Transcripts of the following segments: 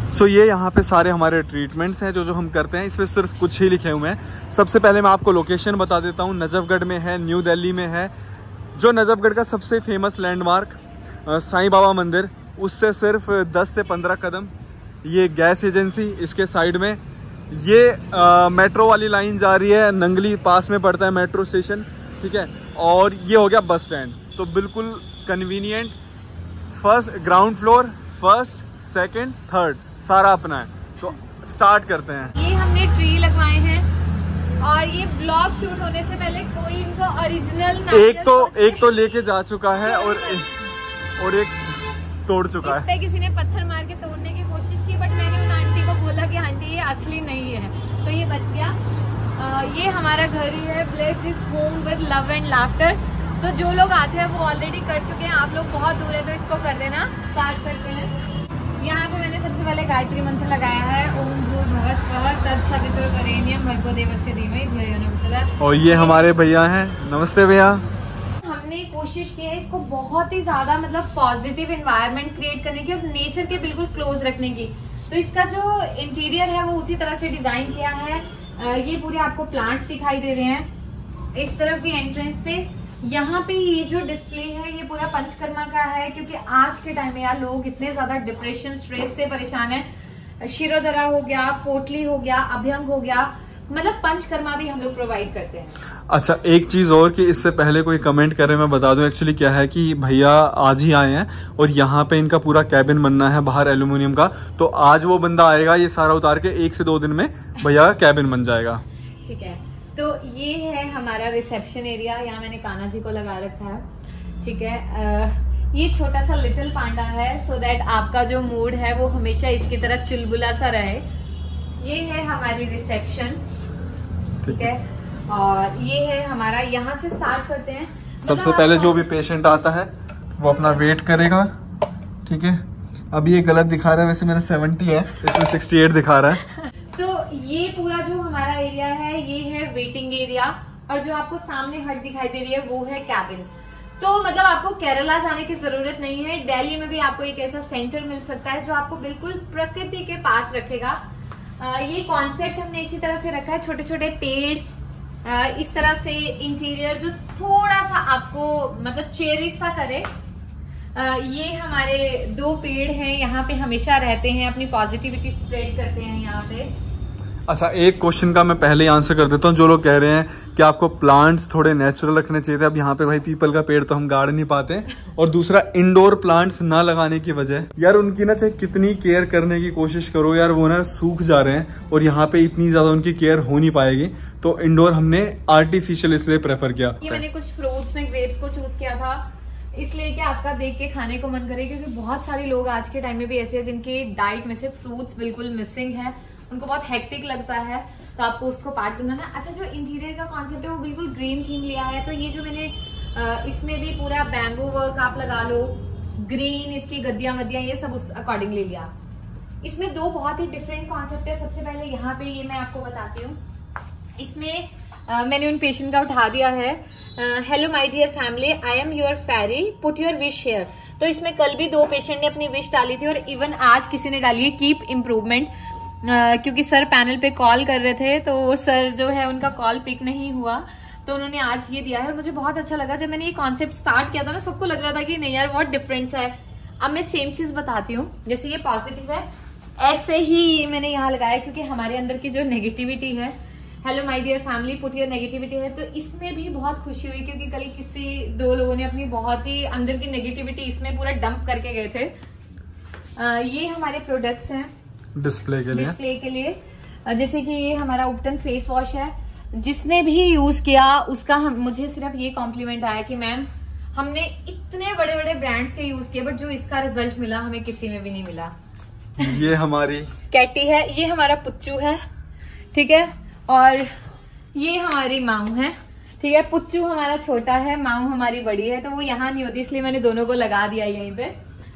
सो ये यहाँ पे सारे हमारे ट्रीटमेंट्स हैं जो हम करते हैं, इस पर सिर्फ कुछ ही लिखे हुए हैं। सबसे पहले मैं आपको लोकेशन बता देता हूँ, नजफगढ़ में है, न्यू दिल्ली में है। जो नजफगढ़ का सबसे फेमस लैंडमार्क साईं बाबा मंदिर, उससे सिर्फ 10 से 15 कदम ये गैस एजेंसी, इसके साइड में ये मेट्रो वाली लाइन जा रही है, नंगली पास में पड़ता है मेट्रो स्टेशन, ठीक है। और ये हो गया बस स्टैंड, तो बिल्कुल convenient. First ground floor, first second third सारा अपना है। तो स्टार्ट करते हैं। ये हमने ट्री लगवाए हैं और ये ब्लॉग शूट होने से पहले कोई इनको ओरिजिनल एक तो लेके जा चुका है और एक तोड़ चुका है। इस पे किसी ने पत्थर मार के तोड़ने की कोशिश की, बट मैंने उन आंटी को बोला कि आंटी ये असली नहीं है, तो ये बच गया। ये हमारा घर ही है, bless this home with love and laughter. तो जो लोग आते हैं वो ऑलरेडी कर चुके हैं, आप लोग बहुत दूर है तो इसको कर देना। स्टार्ट करते हैं। यहाँ पे मैंने सबसे पहले गायत्री मंत्र लगाया है, ओम भूर्भुवः स्वः तत्सवितुर्वरेण्यं भर्गो देवस्य धीमहि धियो यो न प्रचोदयात्। और ये हमारे भैया हैं, नमस्ते भैया। हमने कोशिश की है इसको बहुत ही ज्यादा मतलब पॉजिटिव एनवायरनमेंट क्रिएट करने की और नेचर के बिल्कुल क्लोज रखने की। तो इसका जो इंटीरियर है वो उसी तरह से डिजाइन किया है। ये पूरे आपको प्लांट्स दिखाई दे रहे हैं। इस तरफ भी एंट्रेंस पे यहाँ पे ये जो डिस्प्ले है ये पूरा पंचकर्मा का है, क्योंकि आज के टाइम में यार लोग इतने ज्यादा डिप्रेशन स्ट्रेस से परेशान है। शिरोधरा हो गया, पोटली हो गया, अभ्यंग हो गया, मतलब पंचकर्मा भी हम लोग प्रोवाइड करते हैं। अच्छा, एक चीज और कि इससे पहले कोई कमेंट करे मैं बता दूं, एक्चुअली क्या है कि भैया आज ही आए हैं और यहाँ पे इनका पूरा कैबिन बनना है बाहर एल्यूमिनियम का। तो आज वो बंदा आएगा, ये सारा उतार के 1 से 2 दिन में भैया का कैबिन बन जाएगा। ठीक है, तो ये है हमारा रिसेप्शन एरिया। यहाँ मैंने कान्हा जी को लगा रखा है, ठीक है। ये छोटा सा लिटिल पांडा है, सो दैट आपका जो मूड है वो हमेशा इसकी तरह चुलबुला सा रहे। ये है हमारी रिसेप्शन, ठीक है। और ये है हमारा, यहाँ से स्टार्ट करते हैं। सबसे पहले जो भी पेशेंट आता है वो अपना वेट करेगा, ठीक है। अभी ये गलत दिखा रहा है, वैसे मेरा 70 है, इसमें 68 दिखा रहा है। तो ये पूरा जो हमारा एरिया है ये है वेटिंग एरिया, और जो आपको सामने हट दिखाई दे रही है वो है कैबिन। तो मतलब आपको केरला जाने की जरूरत नहीं है, दिल्ली में भी आपको एक ऐसा सेंटर मिल सकता है जो आपको बिल्कुल प्रकृति के पास रखेगा। ये कॉन्सेप्ट हमने इसी तरह से रखा है, छोटे छोटे पेड़, इस तरह से इंटीरियर जो थोड़ा सा आपको मतलब चेरिश सा करे। ये हमारे 2 पेड़ हैं, यहाँ पे हमेशा रहते हैं, अपनी पॉजिटिविटी स्प्रेड करते हैं यहाँ पे। अच्छा, एक क्वेश्चन का मैं पहले ही आंसर कर देता हूँ। जो लोग कह रहे हैं कि आपको प्लांट्स थोड़े नेचुरल रखने चाहिए थे, अब यहाँ पे भाई पीपल का पेड़ तो हम गाड़ नहीं पाते, और दूसरा इंडोर प्लांट्स ना लगाने की वजह यार उनकी ना चाहे कितनी केयर करने की कोशिश करो यार वो ना सूख जा रहे हैं, और यहाँ पे इतनी ज्यादा उनकी केयर हो नहीं पाएगी। तो इंडोर हमने आर्टिफिशियल इसलिए प्रेफर किया। ये मैंने कुछ फ्रूट्स में ग्रेप्स को चूज किया था इसलिए कि आपका देख के खाने को मन करे, क्योंकि बहुत सारे लोग आज के टाइम में भी ऐसे हैं जिनकी डाइट में से फ्रूट्स बिल्कुल मिसिंग है, उनको बहुत हेक्टिक लगता है, तो आपको उसको पार्ट बनाना है। अच्छा, जो इंटीरियर का कॉन्सेप्ट है वो बिल्कुल ग्रीन थीम लिया है, तो ये जो मैंने इसमें भी पूरा बैम्बू वर्क आप लगा लो, ग्रीन इसकी गद्दियां वद्दियां ये सब उस अकॉर्डिंग ले लिया। इसमें 2 बहुत ही डिफरेंट कॉन्सेप्ट है। सबसे पहले यहाँ पे ये मैं आपको बताती हूँ, इसमें मैंने उन पेशेंट का उठा दिया है, hello my dear family, I am your fairy, put your wish here. तो इसमें कल भी 2 पेशेंट ने अपनी विश डाली थी और इवन आज किसी ने डाली है कीप इम्प्रूवमेंट, क्योंकि सर पैनल पे कॉल कर रहे थे तो सर जो है उनका कॉल पिक नहीं हुआ, तो उन्होंने आज ये दिया है। मुझे बहुत अच्छा लगा, जब मैंने ये कॉन्सेप्ट स्टार्ट किया था ना सबको लग रहा था कि नहीं यार बहुत डिफरेंस है। अब मैं सेम चीज बताती हूँ, जैसे ये पॉजिटिव है ऐसे ही मैंने यहाँ लगाया, क्योंकि हमारे अंदर की जो नेगेटिविटी है, hello my dear family put your negativity है, तो इसमें भी बहुत खुशी हुई क्योंकि कल किसी 2 लोगों ने अपनी बहुत ही अंदर की नेगेटिविटी इसमें पूरा डंप करके गए थे। ये हमारे प्रोडक्ट्स हैं डिस्प्ले के लिए। जैसे कि ये हमारा उपटन फेस वॉश है, जिसने भी यूज किया उसका मुझे सिर्फ ये कॉम्प्लीमेंट आया कि मैम हमने इतने बड़े बड़े ब्रांड्स के यूज किए बट जो इसका रिजल्ट मिला हमें किसी में भी नहीं मिला। ये हमारी कैटी है, ये हमारा पुच्चू है, ठीक है, और ये हमारी माऊ है, ठीक है। पुच्चू हमारा छोटा है, माऊ हमारी बड़ी है, तो वो यहाँ नहीं होती इसलिए मैंने दोनों को लगा दिया यहीं पे।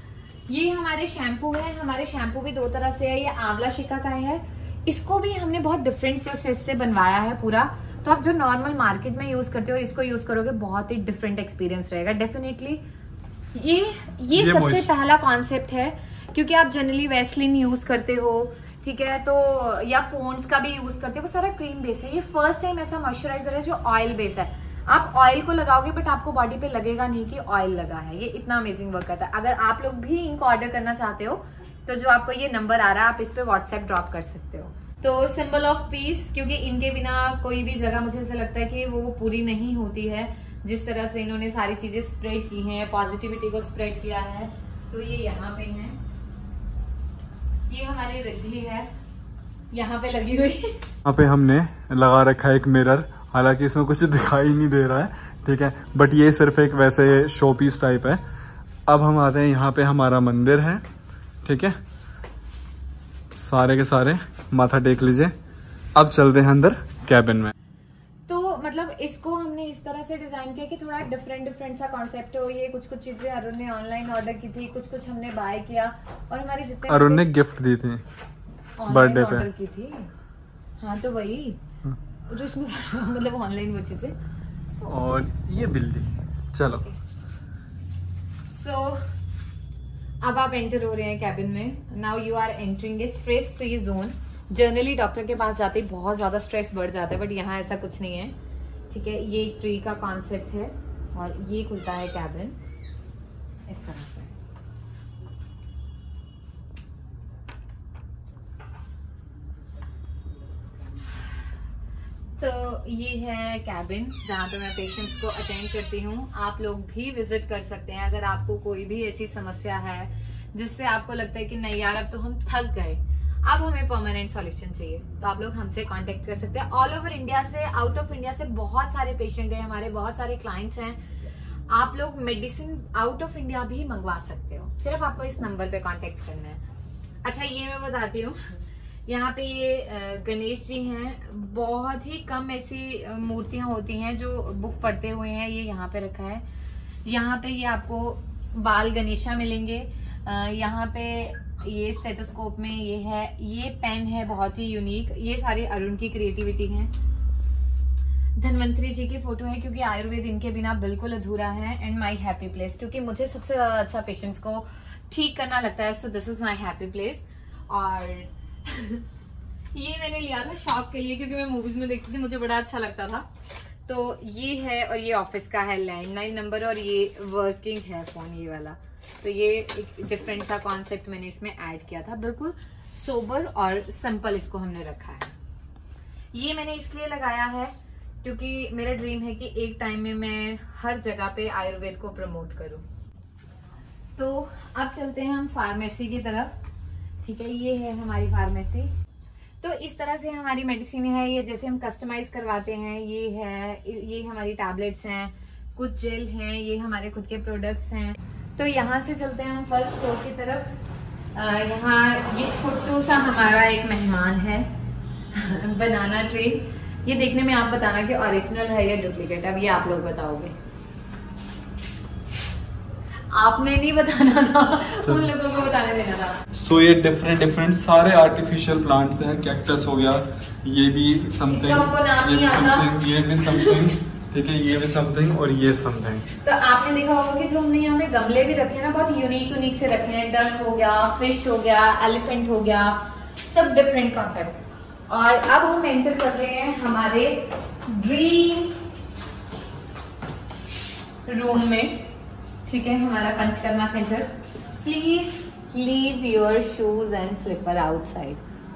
ये हमारे शैम्पू है, हमारे शैम्पू भी 2 तरह से है, ये आंवला शिका का है, इसको भी हमने बहुत डिफरेंट प्रोसेस से बनवाया है पूरा। तो आप जो नॉर्मल मार्केट में यूज करते हो इसको यूज करोगे बहुत ही डिफरेंट एक्सपीरियंस रहेगा डेफिनेटली। ये सबसे पहला कॉन्सेप्ट है क्योंकि आप जनरली वैसलीन यूज करते हो, ठीक है, तो या पॉन्ड्स का भी यूज करते हो, वो सारा क्रीम बेस है। ये फर्स्ट टाइम ऐसा मॉइस्चराइजर है जो ऑयल बेस है। आप ऑयल को लगाओगे बट आपको बॉडी पे लगेगा नहीं कि ऑयल लगा है। ये इतना अमेजिंग वर्क करता है। अगर आप लोग भी इनको ऑर्डर करना चाहते हो तो जो आपको ये नंबर आ रहा है आप इस पे व्हाट्सएप ड्रॉप कर सकते हो। तो सिंबल ऑफ पीस, क्योंकि इनके बिना कोई भी जगह मुझे ऐसा लगता है कि वो पूरी नहीं होती है। जिस तरह से इन्होंने सारी चीजें स्प्रेड की हैं, पॉजिटिविटी को स्प्रेड किया है, तो ये यहाँ पे है। ये हमारी रिद्धि है, यहाँ पे लगी हुई है। यहाँ पे हमने लगा रखा है एक मिरर, हालांकि इसमें कुछ दिखाई नहीं दे रहा है, ठीक है, बट ये सिर्फ एक वैसे शो पीस टाइप है। अब हम आते हैं, यहाँ पे हमारा मंदिर है, ठीक है, सारे के सारे माथा टेक लीजिए। अब चलते हैं अंदर कैबिन में। तो मतलब इसको हमने इस तरह से डिजाइन किया कि थोड़ा डिफरेंट सा कॉन्सेप्ट हो। ये कुछ चीजें अरुण ने ऑनलाइन ऑर्डर की थी, कुछ हमने बाय किया, और हमारे जितने अरुण ने गिफ्ट दी थी बर्थडे पे ऑर्डर की थी। हाँ तो वही जो इसमें मतलब ऑनलाइन वो चीजें। और ये बिल्ली। चलो सो अब आप एंटर हो रहे हैं कैबिन में। Now you are entering a stress free zone. Generally doctor के पास जाते ही बहुत ज्यादा स्ट्रेस बढ़ जाता है, बट यहाँ ऐसा कुछ नहीं है, ठीक है। ये एक ट्री का कॉन्सेप्ट है और ये खुलता है कैबिन इस तरह से। तो ये है कैबिन जहाँ पे मैं पेशेंट्स को अटेंड करती हूँ। आप लोग भी विजिट कर सकते हैं अगर आपको कोई भी ऐसी समस्या है जिससे आपको लगता है कि नहीं यार अब तो हम थक गए, अब हमें परमानेंट सॉल्यूशन चाहिए, तो आप लोग हमसे कांटेक्ट कर सकते हैं। ऑल ओवर इंडिया से, आउट ऑफ इंडिया से बहुत सारे पेशेंट हैं हमारे, बहुत सारे क्लाइंट्स हैं। आप लोग मेडिसिन आउट ऑफ इंडिया भी मंगवा सकते हो, सिर्फ आपको इस नंबर पे कांटेक्ट करना है। अच्छा ये मैं बताती हूँ, यहाँ पे ये गणेश जी हैं। बहुत ही कम ऐसी मूर्तियां होती हैं जो बुक पढ़ते हुए हैं, ये यहाँ पे रखा है। यहाँ पे ये आपको बाल गणेशा मिलेंगे। यहाँ पे ये स्टेथोस्कोप में ये है, ये पेन है बहुत ही यूनिक। ये सारी अरुण की क्रिएटिविटी है। धन्वंतरी जी की फोटो है क्योंकि आयुर्वेद इनके बिना बिल्कुल अधूरा है। एंड माई हैप्पी प्लेस, क्योंकि मुझे सबसे ज्यादा अच्छा पेशेंट्स को ठीक करना लगता है, so this is my happy place. और ये मैंने लिया था शौक के लिए क्योंकि मैं मूवीज में देखती थी, मुझे बड़ा अच्छा लगता था। तो ये है, और ये ऑफिस का है लैंडलाइन नंबर, और ये वर्किंग है फोन ये वाला। तो ये एक डिफरेंट सा कॉन्सेप्ट मैंने इसमें ऐड किया था, बिल्कुल सोबर और सिंपल इसको हमने रखा है। ये मैंने इसलिए लगाया है क्योंकि मेरा ड्रीम है कि एक टाइम में मैं हर जगह पे आयुर्वेद को प्रमोट करूं। तो अब चलते हैं हम फार्मेसी की तरफ, ठीक है। ये है हमारी फार्मेसी। तो इस तरह से हमारी मेडिसिन है, ये जैसे हम कस्टमाइज करवाते हैं। ये है, ये हमारी टैबलेट्स हैं, कुछ जेल हैं, ये हमारे खुद के प्रोडक्ट्स हैं। तो यहाँ से चलते हैं हम फर्स्ट फ्लोर की तरफ। यहाँ ये छोटू सा हमारा एक मेहमान है बनाना ट्री। ये देखने में आप बताना कि ओरिजिनल है या डुप्लीकेट, अब ये आप लोग बताओगे। आपने नहीं बताना था, उन लोगों को बताने देना था। सो ये डिफरेंट सारे आर्टिफिशियल प्लांट्स हैं। कैक्टस हो गया, ये भी समथिंग, ये भी समथिंग, ठीक है, ये भी समथिंग, और ये समथिंग। तो आपने देखा होगा कि जो हमने यहाँ पे गमले भी रखे हैं ना, बहुत यूनिक से रखे हैं। डक हो गया, फिश हो गया, एलिफेंट हो गया, सब डिफरेंट कॉन्सेप्ट। और अब हम एंटर कर रहे हैं हमारे ड्रीम रूम में, ठीक है, हमारा panchakarma centre. Please leave your shoes and slipper outside,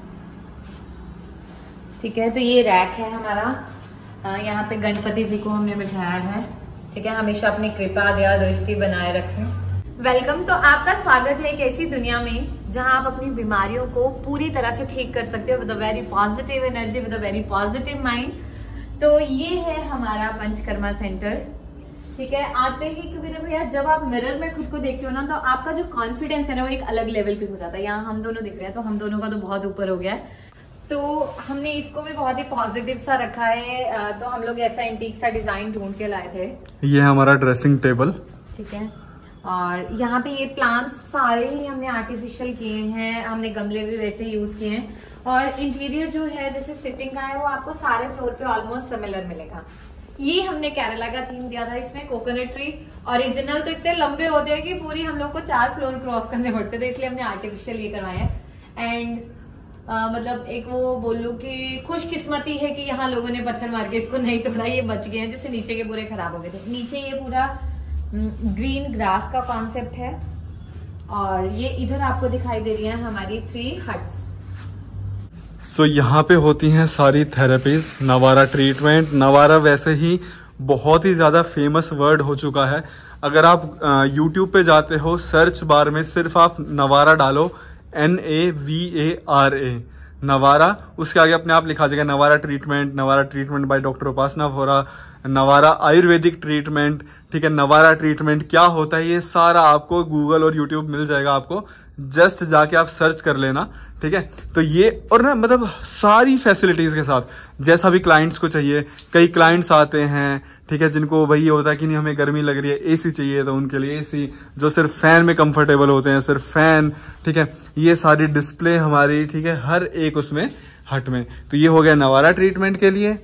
ठीक है। तो ये रैक है हमारा, यहाँ पे गणपति जी को हमने बिठाया है, ठीक है। हमेशा अपनी कृपा दया दृष्टि बनाए रखें। वेलकम। तो आपका स्वागत है एक ऐसी दुनिया में जहां आप अपनी बीमारियों को पूरी तरह से ठीक कर सकते हो with a very positive energy, with a very positive mind. तो ये है हमारा पंचकर्मा सेंटर, ठीक है। आते ही, क्योंकि देखो यार, जब आप मिरर में खुद को देखते हो ना, तो आपका जो कॉन्फिडेंस है ना वो एक अलग लेवल पे हो जाता है। यहाँ हम दोनों दिख रहे हैं तो हम दोनों का तो बहुत ऊपर हो गया है। तो हमने इसको भी बहुत ही पॉजिटिव सा रखा है। तो हम लोग ऐसा एंटीक सा डिजाइन ढूंढ के लाए थे। ये हमारा ड्रेसिंग टेबल, ठीक है। और यहाँ पे ये प्लांट्स सारे ही हमने आर्टिफिशियल किए हैं, हमने गमले भी वैसे यूज किए हैं। और इंटीरियर जो है जैसे सिटिंग का है वो आपको सारे फ्लोर पे ऑलमोस्ट सिमिलर मिलेगा, ये हमने केरला का थीम दिया था, इसमें कोकोनट ट्री। ओरिजिनल तो इतने लंबे होते हैं कि पूरी हम लोग को 4 फ्लोर क्रॉस करने पड़ते थे, इसलिए हमने आर्टिफिशियल ये करवाए हैं। एंड मतलब एक वो बोलूं कि खुशकिस्मती है कि यहाँ लोगों ने पत्थर मार के इसको नहीं तोड़ा, ये बच गए हैं, जैसे नीचे के पूरे खराब हो गए थे। नीचे ये पूरा ग्रीन ग्रास का कॉन्सेप्ट है और ये इधर आपको दिखाई दे रही है हमारी 3 हट्स। सो यहाँ पे होती हैं सारी थेरेपीज, नवारा ट्रीटमेंट। नवारा वैसे ही बहुत ही ज़्यादा फेमस वर्ड हो चुका है। अगर आप यूट्यूब पे जाते हो, सर्च बार में सिर्फ आप नवारा डालो, NAVARA, नवारा, उसके आगे अपने आप लिखा जाएगा Navara treatment by doctor Upasana Vora, Navara Ayurvedic treatment, ठीक है। नवारा ट्रीटमेंट क्या होता है, ये सारा आपको गूगल और यूट्यूब मिल जाएगा, आपको जस्ट जाके आप सर्च कर लेना, ठीक है। तो ये और ना मतलब सारी फैसिलिटीज के साथ, जैसा भी क्लाइंट्स को चाहिए। कई क्लाइंट्स आते हैं, ठीक है, जिनको वही होता है कि नहीं हमें गर्मी लग रही है, एसी चाहिए, तो उनके लिए एसी, जो सिर्फ फैन में कंफर्टेबल होते हैं सिर्फ फैन, ठीक है। ये सारी डिस्प्ले हमारी, ठीक है, हर एक उसमें हट में। तो ये हो गया नवारा ट्रीटमेंट के लिए।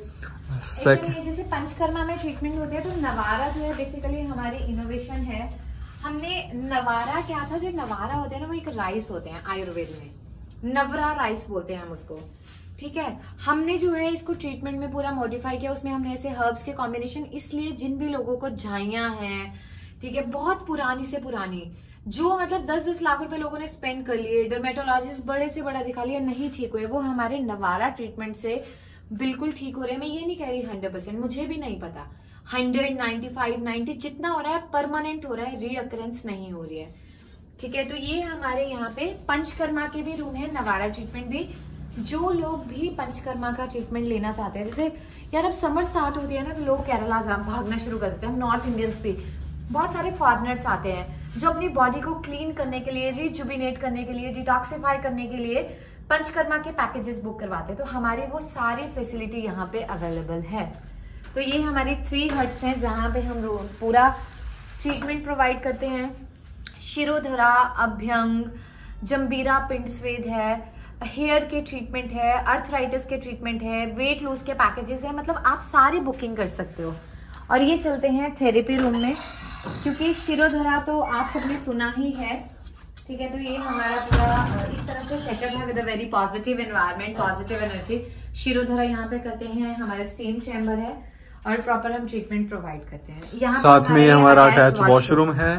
जैसे पंचकर्मा में ट्रीटमेंट होती है, तो नवारा जो है बेसिकली हमारी इनोवेशन है। हमने नवारा क्या था, जो नवारा होते हैं ना, वो एक राइस होते हैं आयुर्वेद में, नवरा राइस बोलते हैं हम उसको, ठीक है। हमने जो है इसको ट्रीटमेंट में पूरा मॉडिफाई किया, उसमें हमने ऐसे हर्ब्स के कॉम्बिनेशन, इसलिए जिन भी लोगों को झाइयां हैं, ठीक है, बहुत पुरानी से पुरानी, जो मतलब 10-10 लाख रुपए लोगों ने स्पेंड कर लिए, डर्मेटोलॉजिस्ट बड़े से बड़ा दिखा लिया, नहीं ठीक हुए, वो हमारे नवारा ट्रीटमेंट से बिल्कुल ठीक हो रहे हैं। मैं ये नहीं कह रही 100%, मुझे भी नहीं पता, 100, 95, 90 जितना हो रहा है परमानेंट हो रहा है, रीअकरेंस नहीं हो रही है, ठीक है। तो ये हमारे यहाँ पे पंचकर्मा के भी रूम है, नवारा ट्रीटमेंट भी। जो लोग भी पंचकर्मा का ट्रीटमेंट लेना चाहते हैं, जैसे यार अब समर स्टार्ट होती है ना, तो लोग केरला भागना शुरू कर देते हैं। हम नॉर्थ इंडियंस भी, बहुत सारे फॉरेनर्स आते हैं जो अपनी बॉडी को क्लीन करने के लिए, रिजुबिनेट करने के लिए, डिटॉक्सिफाई करने के लिए पंचकर्मा के पैकेजेस बुक करवाते हैं। तो हमारी वो सारी फैसिलिटी यहाँ पे अवेलेबल है। तो ये हमारी 3 हट्स हैं जहाँ पे हम पूरा ट्रीटमेंट प्रोवाइड करते हैं। शिरोधरा, अभ्यंग, जंबीरा पिंड स्वेद है, हेयर के ट्रीटमेंट है, अर्थराइटिस के ट्रीटमेंट है, वेट लूज के पैकेजेस है, मतलब आप सारी बुकिंग कर सकते हो। और ये चलते हैं थेरेपी रूम में, क्योंकि शिरोधरा तो आप सबने सुना ही है, ठीक है। तो ये हमारा पूरा इस तरह से सेटअप है with a very positive environment, positive energy. Shirodhara यहाँ पे करते हैं, हमारे स्टीम चैम्बर है और प्रॉपर हम ट्रीटमेंट प्रोवाइड करते हैं। यहाँ साथ में हमारा अटैच वॉशरूम है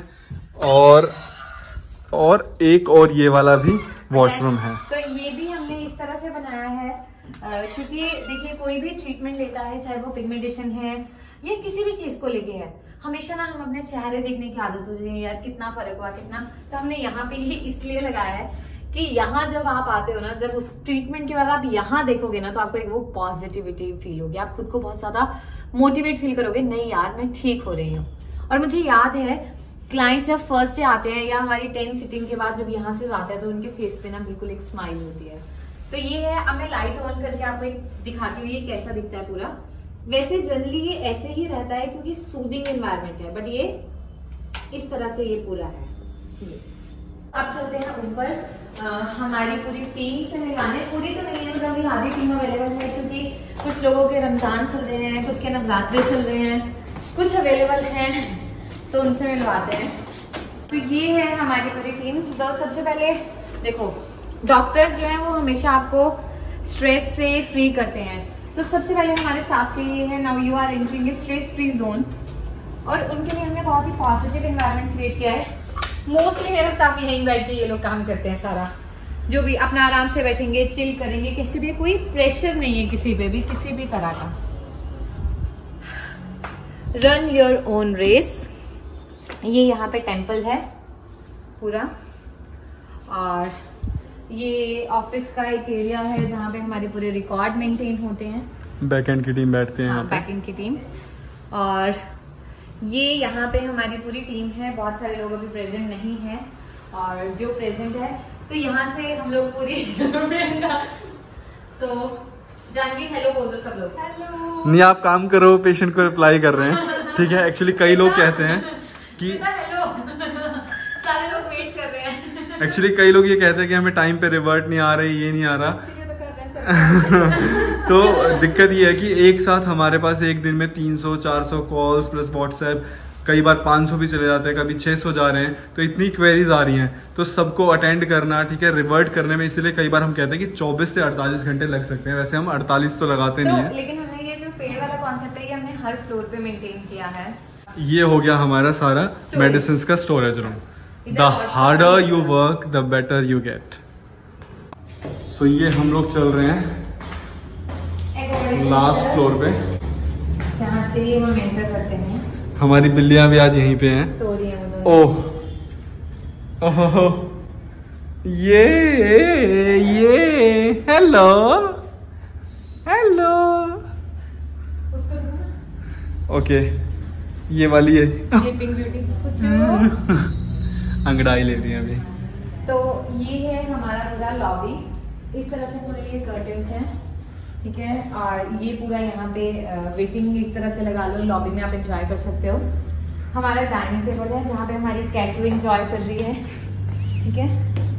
और एक और ये वाला भी वॉशरूम है। तो ये भी हमने इस तरह से बनाया है क्योंकि देखिए कोई भी ट्रीटमेंट लेता है, चाहे वो पिगमेंटेशन है या किसी भी चीज को लेके है, हमेशा ना हम अपने चेहरे देखने की आदत होती है, यार कितना फर्क हुआ कितना। तो हमने यहाँ पे ये इसलिए लगाया है कि यहाँ जब आप आते हो ना, जब उस ट्रीटमेंट के बाद आप यहाँ देखोगे ना, तो आपको एक वो पॉजिटिविटी फील होगी, आप खुद को बहुत ज्यादा मोटिवेट फील करोगे, नहीं यार मैं ठीक हो रही हूँ। और मुझे याद है क्लाइंट्स जब फर्स्ट डे आते हैं या हमारी 10 सिटिंग के बाद जब यहाँ से जाते हैं, तो उनके फेस पे ना बिल्कुल एक स्माइल होती है। तो ये है, अब मैं लाइट ऑन करके आपको एक दिखाती हूँ ये कैसा दिखता है पूरा। वैसे जनरली ये ऐसे ही रहता है क्योंकि सूदिंग एनवायरनमेंट है, बट ये इस तरह से ये पूरा है। अब चलते हैं ऊपर हमारी पूरी टीम से मिलाने। पूरी तो नहीं है, मतलब अभी आधी टीम अवेलेबल है क्योंकि कुछ लोगों के रमजान चल रहे हैं, कुछ के नवरात्रे चल रहे हैं, कुछ अवेलेबल हैं तो उनसे मिलवाते हैं। तो ये है हमारी पूरी टीम। तो सबसे पहले देखो, डॉक्टर्स जो हैं वो हमेशा आपको स्ट्रेस से फ्री करते हैं। तो सबसे पहले हमारे स्टाफ के लिए है, now you are entering a stress free zone, और उनके लिए हमने बहुत ही पॉजिटिव एनवायरनमेंट क्रिएट किया है। मोस्टली मेरा स्टाफ यहीं बैठ के ये लोग काम करते हैं, सारा जो भी अपना आराम से बैठेंगे, चिल करेंगे, किसी भी कोई प्रेशर नहीं है किसी पे भी, किसी भी तरह का। रन योर ओन रेस, ये यहाँ पे टेम्पल है पूरा, और ये ऑफिस का एक एरिया है जहाँ पे हमारे पूरे रिकॉर्ड मेंटेन होते हैं। बैकएंड की टीम बैठते हैं। हाँ, बैकएंड की टीम। और ये यहाँ पे हमारी पूरी टीम है, बहुत सारे लोग अभी प्रेजेंट नहीं है, और जो प्रेजेंट है तो यहाँ से हम लोग पूरी तो जानवी हेलो बोल दो सब लोग। हेलो। नहीं आप काम करो, पेशेंट को रिप्लाई कर रहे हैं, ठीक है। एक्चुअली कई लोग कहते हैं कि हेलो सारे लोग वेट कर रहे हैं। एक्चुअली कई लोग ये कहते हैं कि हमें टाइम पे रिवर्ट नहीं आ रही, ये नहीं आ रहा। तो दिक्कत ये है कि एक साथ हमारे पास एक दिन में 300-400 कॉल्स प्लस व्हाट्सएप, कई बार 500 भी चले जाते हैं, कभी 600 जा रहे हैं, तो इतनी क्वेरीज आ रही हैं, तो सबको अटेंड करना, ठीक है, रिवर्ट करने में, इसलिए कई बार हम कहते हैं कि 24 से 48 घंटे लग सकते हैं। वैसे हम 48 तो लगाते नहीं है, लेकिन हमने ये जो पेड़ वाला कॉन्सेप्ट है ये हमने हर फ्लोर पे मेंटेन किया है। ये हो गया हमारा सारा मेडिसिन का storage room. The harder you work the better you get. So ये हम लोग चल रहे हैं लास्ट फ्लोर पे, यहाँ से ये हम एंटर करते हैं। हमारी बिल्लियां भी आज यहीं पे हैं। ओह ओह, ये हेलो हेलो, ओके, ये वाली है स्लीपिंग ब्यूटी अंगड़ाई ले रही है अभी। तो ये है हमारा पूरा लॉबी, इस तरह से पूरे ये कर्टन्स हैं, ठीक है, और ये पूरा यहाँ पे वेटिंग एक तरह से लगा लो, लॉबी में आप एंजॉय कर सकते हो। हमारा डाइनिंग टेबल है जहाँ पे हमारी कैटू एंजॉय कर रही है, ठीक है,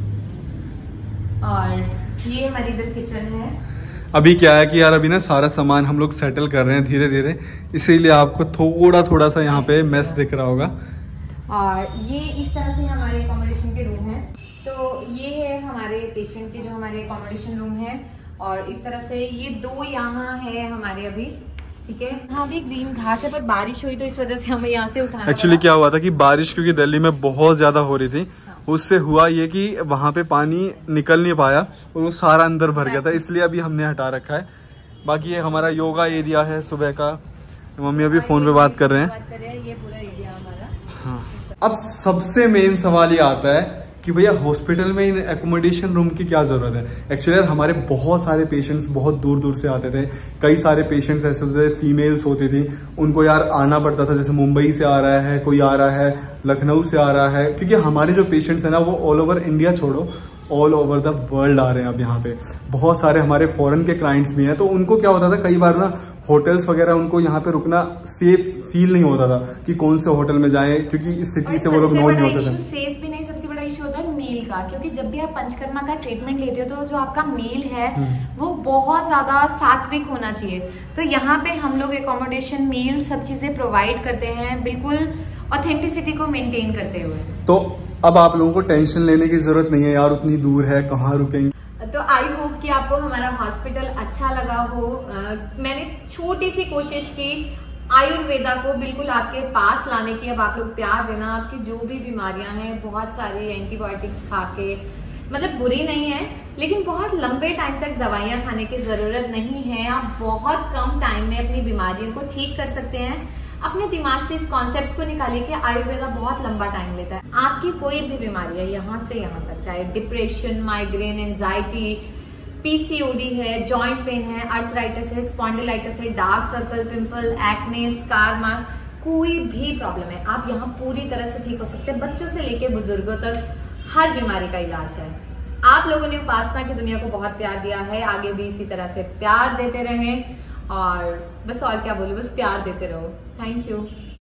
और ये हमारी इधर किचन है। अभी क्या है कि यार अभी ना सारा सामान हम लोग सेटल कर रहे हैं धीरे धीरे, इसीलिए आपको थोड़ा सा यहाँ पे मेस दिख रहा होगा। और ये इस तरह से हमारे अकोमोडेशन के रूम है। तो ये है हमारे पेशेंट के जो हमारे अकोमोडेशन रूम है, और इस तरह से ये 2 यहाँ है हमारे अभी, ठीक है। हाँ भी ग्रीन घास है, पर बारिश हुई तो इस वजह से हमें यहाँ से उठाना। एक्चुअली क्या हुआ था कि बारिश क्योंकि दिल्ली में बहुत ज्यादा हो रही थी, उससे हुआ ये कि वहां पे पानी निकल नहीं पाया और वो सारा अंदर भर गया था, इसलिए अभी हमने हटा रखा है। बाकी ये हमारा योगा एरिया है सुबह का। मम्मी अभी फोन पे बात कर रहे हैं। ये पूरा एरिया हमारा। हाँ, अब सबसे मेन सवाल ये आता है कि भैया हॉस्पिटल में इन एकोमोडेशन रूम की क्या जरूरत है। एक्चुअली यार हमारे बहुत सारे पेशेंट्स बहुत दूर दूर से आते थे, कई सारे पेशेंट्स ऐसे होते थे, फीमेल्स होती थी, उनको यार आना पड़ता था, जैसे मुंबई से आ रहा है कोई, आ रहा है लखनऊ से आ रहा है, क्योंकि हमारे जो पेशेंट्स है ना वो ऑल ओवर इंडिया छोड़ो ऑल ओवर द वर्ल्ड आ रहे हैं। अब यहाँ पे बहुत सारे हमारे फॉरेन के क्लाइंट्स भी हैं, तो उनको क्या होता था कई बार ना होटल्स वगैरह उनको यहाँ पे रुकना सेफ फील नहीं होता था कि कौन से होटल में जाएं, क्योंकि इस सिटी से वो लोग नॉन नहीं होते थे। सेफ भी नहीं, सबसे बड़ा इशू होता है मील का, क्योंकि जब भी आप पंचकर्मा का ट्रीटमेंट लेते हो तो जो आपका मील है वो बहुत ज्यादा सात्विक होना चाहिए। तो यहाँ पे हम लोग एकोमोडेशन, मील, सब चीजें प्रोवाइड करते हैं, बिल्कुल ऑथेंटिसिटी को मेंटेन करते हुए। तो अब आप लोगों को टेंशन लेने की जरूरत नहीं है यार उतनी दूर है कहाँ रुकेंगे। तो आई होप कि आपको हमारा हॉस्पिटल अच्छा लगा हो। मैंने छोटी सी कोशिश की आयुर्वेदा को बिल्कुल आपके पास लाने की। अब आप लोग प्यार देना, आपकी जो भी बीमारियां हैं, बहुत सारी एंटीबायोटिक्स खा के, मतलब बुरी नहीं है, लेकिन बहुत लंबे टाइम तक दवाइयां खाने की जरूरत नहीं है। आप बहुत कम टाइम में अपनी बीमारियों को ठीक कर सकते हैं। अपने दिमाग से इस कॉन्सेप्ट को निकालिए कि आयुर्वेदा बहुत लंबा टाइम लेता है। आपकी कोई भी बीमारी है यहाँ से यहाँ तक, चाहे डिप्रेशन, माइग्रेन, एंजाइटी, पीसीओडी है, जॉइंट पेन है, अर्थराइटिस है, स्पॉन्डिलाइटिस है, dark circle, pimple, acne, scar mark, कोई भी प्रॉब्लम है, आप यहाँ पूरी तरह से ठीक हो सकते हैं। बच्चों से लेके बुजुर्गों तक हर बीमारी का इलाज है। आप लोगों ने उपासना की दुनिया को बहुत प्यार दिया है, आगे भी इसी तरह से प्यार देते रहें, और बस और क्या बोलूं, बस प्यार देते रहो। Thank you.